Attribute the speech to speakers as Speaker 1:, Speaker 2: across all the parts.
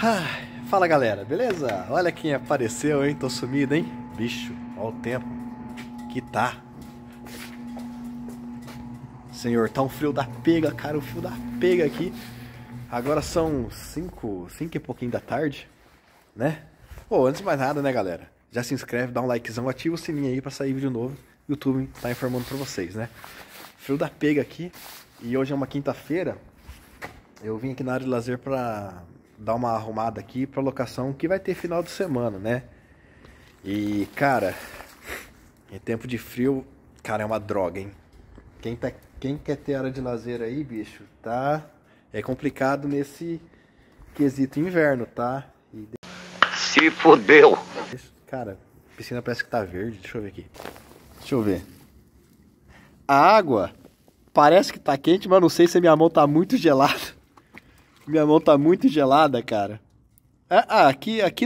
Speaker 1: Fala galera, beleza? Olha quem apareceu, hein? Tô sumido, hein? Bicho, olha o tempo que tá. Senhor, tá um frio da pega, cara, o frio da pega aqui. Agora são 5 e pouquinho da tarde, né? Pô, antes de mais nada, né, galera? Já se inscreve, dá um likezão, ativa o sininho aí pra sair vídeo novo. O YouTube tá informando pra vocês, né? Frio da pega aqui. E hoje é uma quinta-feira. Eu vim aqui na área de lazer pra dar uma arrumada aqui pra locação que vai ter final de semana, né? E, cara, em tempo de frio, cara, é uma droga, hein? Quem quer ter área de lazer aí, bicho, tá? É complicado nesse quesito inverno, tá?
Speaker 2: Se fodeu!
Speaker 1: Cara, a piscina parece que tá verde, deixa eu ver aqui. Deixa eu ver. A água parece que tá quente, mas não sei se a minha mão tá muito gelada. Minha mão tá muito gelada, cara. Aqui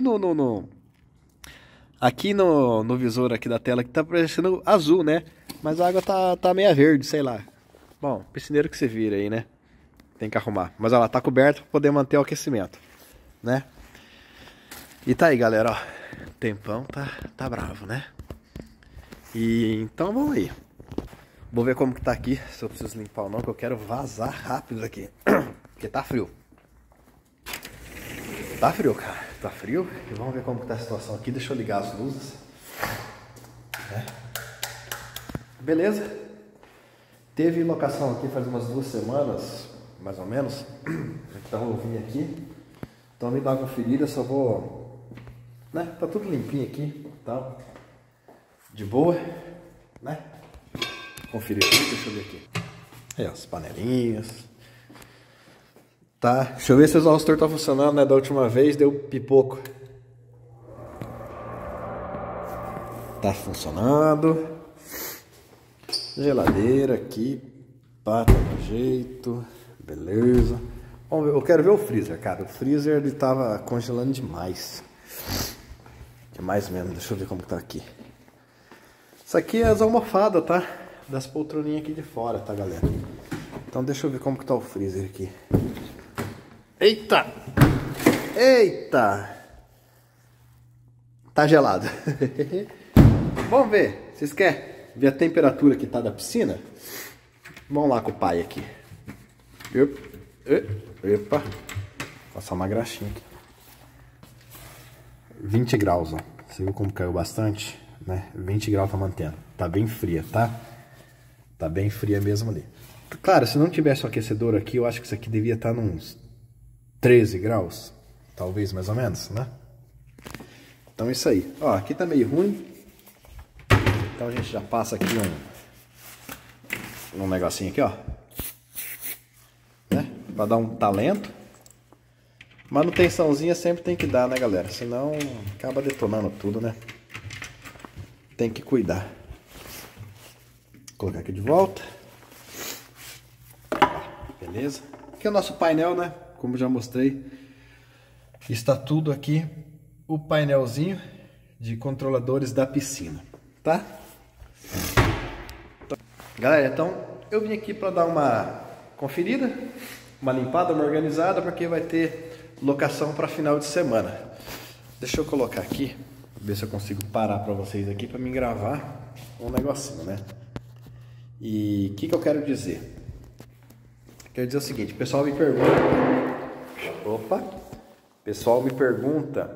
Speaker 1: no visor aqui da tela que tá parecendo azul, né? Mas a água tá meio verde, sei lá. Bom, piscineiro que você vira aí, né? Tem que arrumar. Mas ela tá coberta pra poder manter o aquecimento, né? E tá aí, galera, ó. O tempão tá bravo, né? E então vamos aí. Vou ver como que tá aqui, se eu preciso limpar ou não, que eu quero vazar rápido aqui. Porque tá frio. Tá frio, cara. Tá frio. E vamos ver como que tá a situação aqui. Deixa eu ligar as luzes. Beleza. Teve locação aqui faz umas 2 semanas, mais ou menos. Então eu vim aqui. Então me dá uma conferida, só vou... né? Tá tudo limpinho aqui, tal. De boa, né? Conferir aqui, deixa eu ver aqui. Aí, ó, as panelinhas. Tá, deixa eu ver se o exaustor tá funcionando, né? Da última vez deu pipoco. Tá funcionando. Geladeira aqui. Pá, tá do jeito. Beleza. Vamos ver, eu quero ver o freezer, cara. O freezer ele tava congelando demais. Demais mesmo, deixa eu ver como que tá aqui. Isso aqui é as almofadas, tá? Das poltroninhas aqui de fora, tá, galera? Então deixa eu ver como que tá o freezer aqui. Eita! Eita! Tá gelado. Vamos ver. Vocês querem ver a temperatura que tá da piscina? Vamos lá com o pai aqui. Epa! Passar uma graxinha aqui. 20 graus, ó. Você viu como caiu bastante? Né? 20 graus tá mantendo. Tá bem fria, tá? Tá bem fria mesmo ali. Claro, se não tivesse um aquecedor aqui, eu acho que isso aqui devia estar nos 13 graus. Talvez, mais ou menos, né? Então, isso aí. Ó, aqui tá meio ruim. Então, a gente já passa aqui um negocinho aqui, ó. Né? Pra dar um talento. Manutençãozinha sempre tem que dar, né, galera? Senão, acaba detonando tudo, né? Tem que cuidar. Vou colocar aqui de volta. Beleza. Aqui é o nosso painel, né? Como já mostrei. Está tudo aqui. O painelzinho de controladores da piscina. Tá? Galera, então eu vim aqui para dar uma conferida. Uma limpada, uma organizada. Porque vai ter locação para final de semana. Deixa eu colocar aqui. Ver se eu consigo parar para vocês aqui para me gravar um negocinho, né? E o que eu quero dizer? Quero dizer o seguinte, o pessoal me pergunta... Opa! O pessoal me pergunta...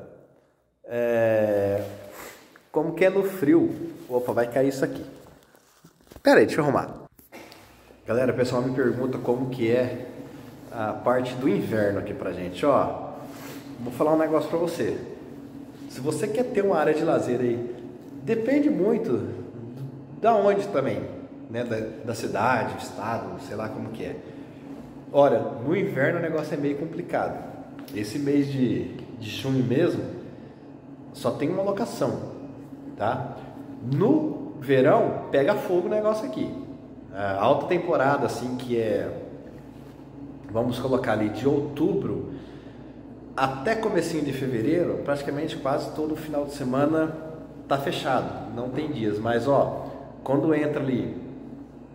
Speaker 1: como que é no frio? Opa, vai cair isso aqui. Pera aí, deixa eu arrumar. Galera, o pessoal me pergunta como que é a parte do inverno aqui pra gente. Ó, vou falar um negócio pra você. Se você quer ter uma área de lazer aí, depende muito da onde também, né? Da cidade, do estado, sei lá como que é. Olha, no inverno o negócio é meio complicado. Esse mês de junho mesmo, só tem uma locação, tá? No verão, pega fogo o negócio aqui. A alta temporada, assim, que é, vamos colocar ali, de outubro até comecinho de fevereiro, praticamente quase todo final de semana tá fechado, não tem dias. Mas, ó, quando entra ali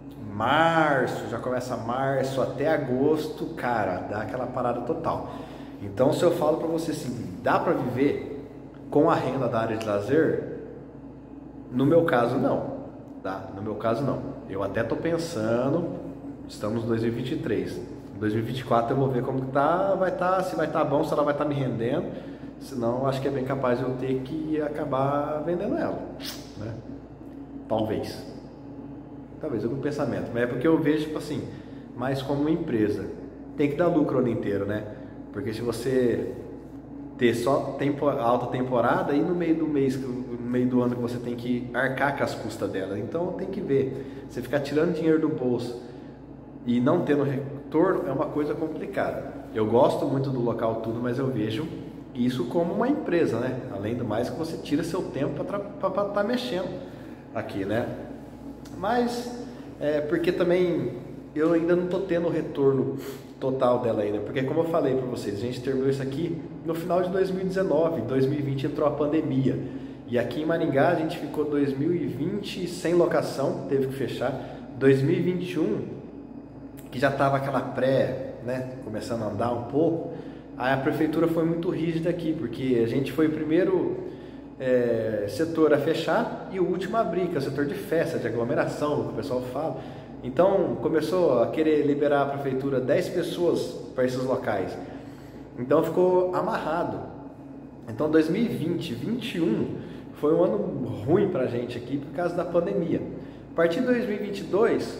Speaker 1: março, já começa março até agosto, cara, dá aquela parada total. Então, se eu falo para você assim, dá para viver com a renda da área de lazer? No meu caso, não. Tá? No meu caso, não. Eu até estou pensando, estamos em 2023. Em 2024 eu vou ver como tá, se vai estar bom, se ela vai estar me rendendo. Senão, acho que é bem capaz de eu ter que acabar vendendo ela, né? Talvez algum pensamento, mas é porque eu vejo, tipo assim, mais como uma empresa. Tem que dar lucro o ano inteiro, né? Porque se você ter só alta temporada, e no meio do mês, no meio do ano que você tem que arcar com as custas dela, então tem que ver. Você ficar tirando dinheiro do bolso e não tendo retorno é uma coisa complicada. Eu gosto muito do local tudo, mas eu vejo isso como uma empresa, né? Além do mais que você tira seu tempo para estar mexendo aqui, né? Mas porque também eu ainda não estou tendo o retorno total dela ainda, porque como eu falei para vocês, a gente terminou isso aqui no final de 2019, 2020 entrou a pandemia, e aqui em Maringá a gente ficou 2020 sem locação, teve que fechar, 2021, que já estava aquela né, começando a andar um pouco, aí a prefeitura foi muito rígida aqui, porque a gente foi o primeiro setor a fechar e o último a abrir, que é o setor de festa, de aglomeração, que o pessoal fala. Então começou a querer liberar a prefeitura 10 pessoas para esses locais. Então ficou amarrado. Então 2020, 2021 foi um ano ruim para a gente aqui por causa da pandemia. A partir de 2022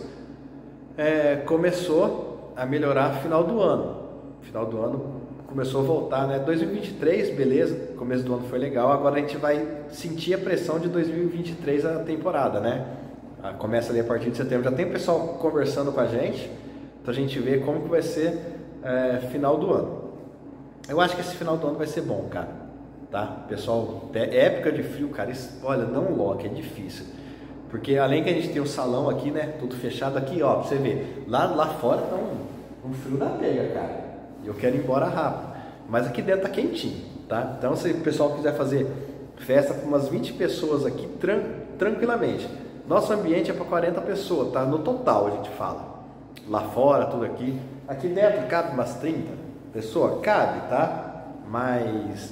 Speaker 1: começou a melhorar no final do ano. Final do ano começou a voltar, né? 2023, beleza, começo do ano foi legal. Agora a gente vai sentir a pressão de 2023 a temporada, né? Começa ali a partir de setembro. Já tem pessoal conversando com a gente pra gente ver como que vai ser final do ano. Eu acho que esse final do ano vai ser bom, cara, tá? Pessoal, época de frio, cara, olha, não loque, é difícil. Porque além que a gente tem o salão aqui, né? Tudo fechado aqui, ó, pra você ver. Lá fora tá um frio da pega, cara. Eu quero ir embora rápido, mas aqui dentro tá quentinho, tá? Então se o pessoal quiser fazer festa com umas 20 pessoas aqui, tranquilamente. Nosso ambiente é para 40 pessoas, tá? No total a gente fala. Lá fora, tudo aqui. Aqui dentro cabe umas 30 pessoas? Cabe, tá? Mas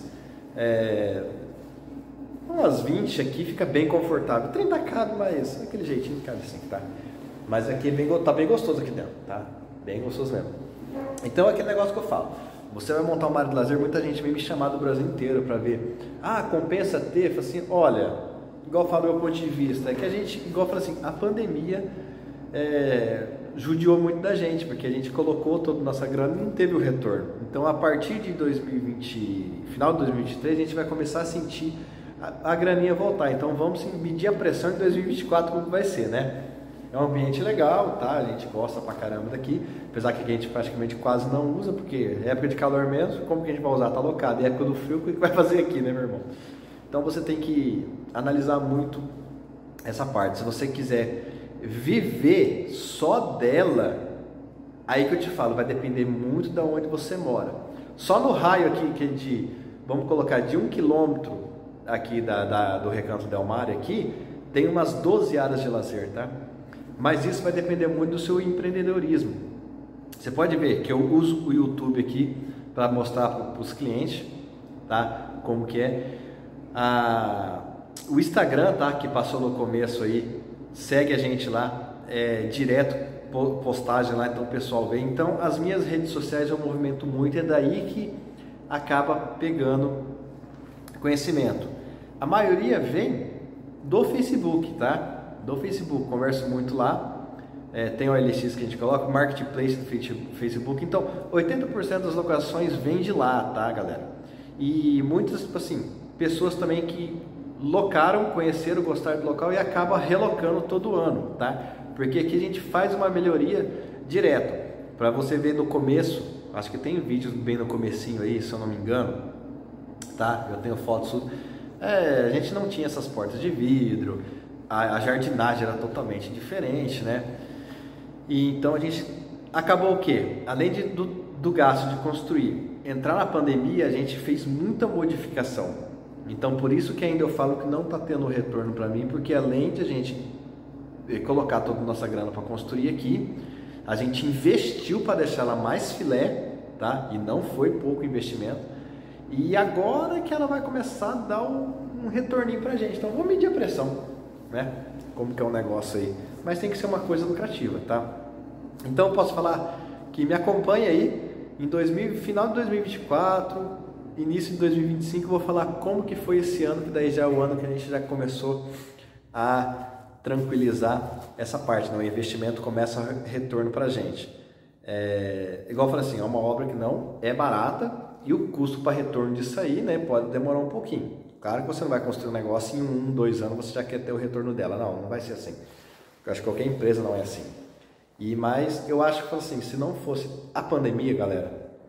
Speaker 1: umas 20 aqui fica bem confortável. 30 cabe, mas aquele jeitinho cabe assim, tá? Mas aqui tá bem gostoso aqui dentro, tá? Bem gostoso mesmo. Então é aquele negócio que eu falo, você vai montar uma área de lazer, muita gente vem me chamar do Brasil inteiro para ver, compensa ter, fala assim, olha, igual eu falo do meu ponto de vista, é que a gente, igual eu falo assim, a pandemia judiou muito da gente, porque a gente colocou toda a nossa grana e não teve o retorno. Então a partir de 2020, final de 2023, a gente vai começar a sentir a graninha voltar, então vamos medir a pressão em 2024 como vai ser, né? É um ambiente legal, tá? A gente gosta pra caramba daqui, apesar que a gente praticamente quase não usa, porque é época de calor mesmo, como que a gente vai usar? Tá locado. É época do frio, o que vai fazer aqui, né, meu irmão? Então você tem que analisar muito essa parte. Se você quiser viver só dela, aí que eu te falo, vai depender muito de onde você mora. Só no raio aqui, que vamos colocar de 1 quilômetro aqui do Recanto Del Mar aqui, tem umas 12 áreas de lazer, tá? Mas isso vai depender muito do seu empreendedorismo. Você pode ver que eu uso o YouTube aqui para mostrar para os clientes, tá? Como que é. O Instagram, tá? Que passou no começo aí, segue a gente lá, direto postagem lá, então o pessoal vê. Então as minhas redes sociais eu movimento muito, é daí que acaba pegando conhecimento. A maioria vem do Facebook, tá? Do Facebook, converso muito lá, tem o OLX que a gente coloca, o Marketplace do Facebook, então 80% das locações vem de lá, tá, galera? E muitas, tipo assim, pessoas também que locaram, conheceram, gostaram do local e acabam relocando todo ano, tá? Porque aqui a gente faz uma melhoria direto, para você ver no começo, acho que tem vídeos bem no comecinho aí, se eu não me engano, tá? Eu tenho fotos, a gente não tinha essas portas de vidro, a jardinagem era totalmente diferente, né? E então a gente acabou o quê? Além do gasto de construir, entrar na pandemia, a gente fez muita modificação. Então por isso que ainda eu falo que não está tendo retorno para mim, porque além de a gente colocar toda a nossa grana para construir aqui, a gente investiu para deixar ela mais filé, tá? E não foi pouco investimento. E agora que ela vai começar a dar um retorninho pra gente. Então vamos medir a pressão, né? Como que é o negócio aí. Mas tem que ser uma coisa lucrativa, tá? Então eu posso falar que me acompanha aí em final de 2024, início de 2025, eu vou falar como que foi esse ano, que daí já é o ano que a gente já começou a tranquilizar essa parte, né? O investimento começa a retorno pra gente. Igual eu falei assim, é uma obra que não é barata e o custo para retorno disso aí, né, pode demorar um pouquinho. Claro que você não vai construir um negócio em 1, 2 anos você já quer ter o retorno dela. Não vai ser assim. Eu acho que qualquer empresa não é assim. Mas eu acho que assim, se não fosse a pandemia, galera,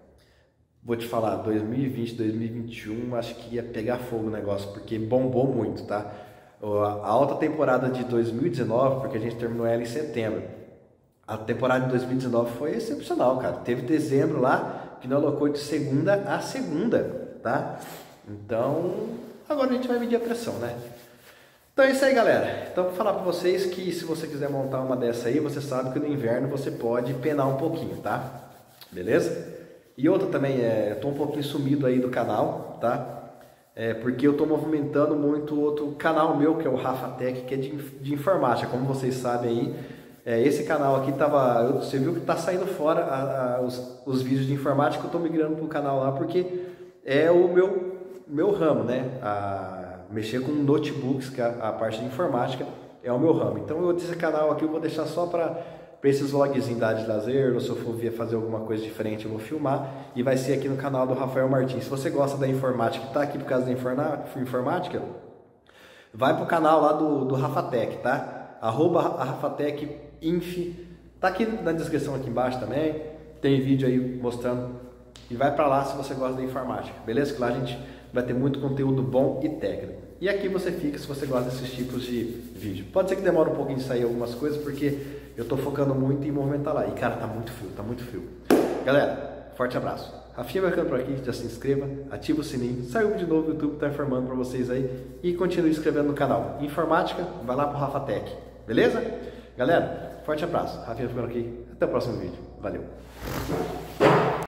Speaker 1: vou te falar, 2020, 2021, acho que ia pegar fogo o negócio, porque bombou muito, tá? A alta temporada de 2019, porque a gente terminou ela em setembro, a temporada de 2019 foi excepcional, cara. Teve dezembro lá, que não alocou de segunda a segunda, tá? Então, agora a gente vai medir a pressão, né? Então é isso aí, galera. Então vou falar para vocês que se você quiser montar uma dessa aí, você sabe que no inverno você pode penar um pouquinho, tá? Beleza? E outra também, eu tô um pouquinho sumido aí do canal, tá? Porque eu tô movimentando muito outro canal meu, que é o Rafa Tech, que é de informática. Como vocês sabem aí, esse canal aqui você viu que tá saindo fora os vídeos de informática, eu tô migrando pro canal lá, porque é o meu ramo, né? Mexer com notebooks, que é a parte de informática, é o meu ramo. Então esse canal aqui eu vou deixar só para esses vlogzinhos da área de lazer, ou se eu for fazer alguma coisa diferente eu vou filmar, e vai ser aqui no canal do Rafael Martins. Se você gosta da informática, está aqui por causa da informática, vai pro canal lá do Rafatec, tá? @rafatec.inf, tá aqui na descrição aqui embaixo também, tem vídeo aí mostrando, e vai para lá se você gosta da informática, beleza? Que lá a gente vai ter muito conteúdo bom e técnico. E aqui você fica se você gosta desses tipos de vídeo. Pode ser que demore um pouquinho de sair algumas coisas, porque eu tô focando muito em movimentar lá. E cara, tá muito frio. Galera, forte abraço. Rafinha vai ficando por aqui, já se inscreva, ativa o sininho, saiu de novo, o YouTube tá informando para vocês aí. E continue inscrevendo no canal. Informática, vai lá pro Rafa Tech, beleza? Galera, forte abraço. Rafinha ficando aqui, até o próximo vídeo. Valeu!